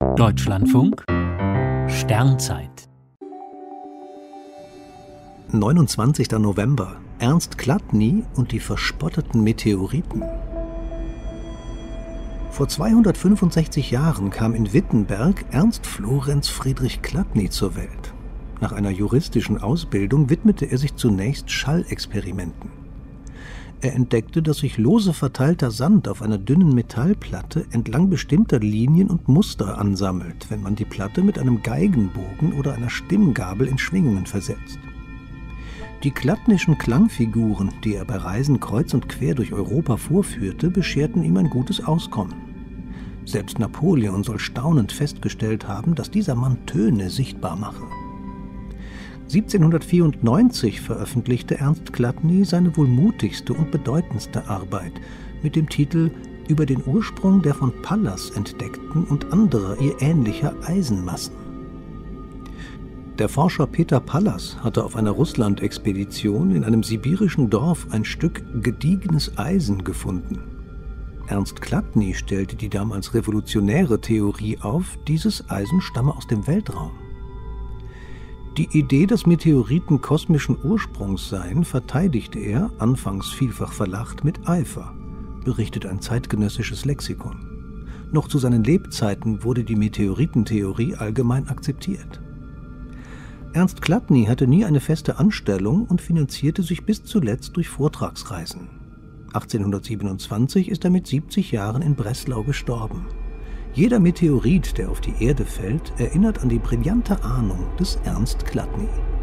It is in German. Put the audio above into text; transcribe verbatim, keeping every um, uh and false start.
Deutschlandfunk Sternzeit neunundzwanzigster November. Ernst Chladni und die verspotteten Meteoriten. Vor zweihundertfünfundsechzig Jahren kam in Wittenberg Ernst Florenz Friedrich Chladni zur Welt. Nach einer juristischen Ausbildung widmete er sich zunächst Schallexperimenten. Er entdeckte, dass sich lose verteilter Sand auf einer dünnen Metallplatte entlang bestimmter Linien und Muster ansammelt, wenn man die Platte mit einem Geigenbogen oder einer Stimmgabel in Schwingungen versetzt. Die chladnischen Klangfiguren, die er bei Reisen kreuz und quer durch Europa vorführte, bescherten ihm ein gutes Auskommen. Selbst Napoleon soll staunend festgestellt haben, dass dieser Mann Töne sichtbar mache. siebzehnhundertvierundneunzig veröffentlichte Ernst Chladni seine wohl mutigste und bedeutendste Arbeit mit dem Titel »Über den Ursprung der von Pallas entdeckten und anderer ihr ähnlicher Eisenmassen«. Der Forscher Peter Pallas hatte auf einer Russland-Expedition in einem sibirischen Dorf ein Stück gediegenes Eisen gefunden. Ernst Chladni stellte die damals revolutionäre Theorie auf, dieses Eisen stamme aus dem Weltraum. Die Idee, dass Meteoriten kosmischen Ursprungs seien, verteidigte er, anfangs vielfach verlacht, mit Eifer, berichtet ein zeitgenössisches Lexikon. Noch zu seinen Lebzeiten wurde die Meteoritentheorie allgemein akzeptiert. Ernst Chladni hatte nie eine feste Anstellung und finanzierte sich bis zuletzt durch Vortragsreisen. achtzehnhundertsiebenundzwanzig ist er mit siebzig Jahren in Breslau gestorben. Jeder Meteorit, der auf die Erde fällt, erinnert an die brillante Ahnung des Ernst Chladni.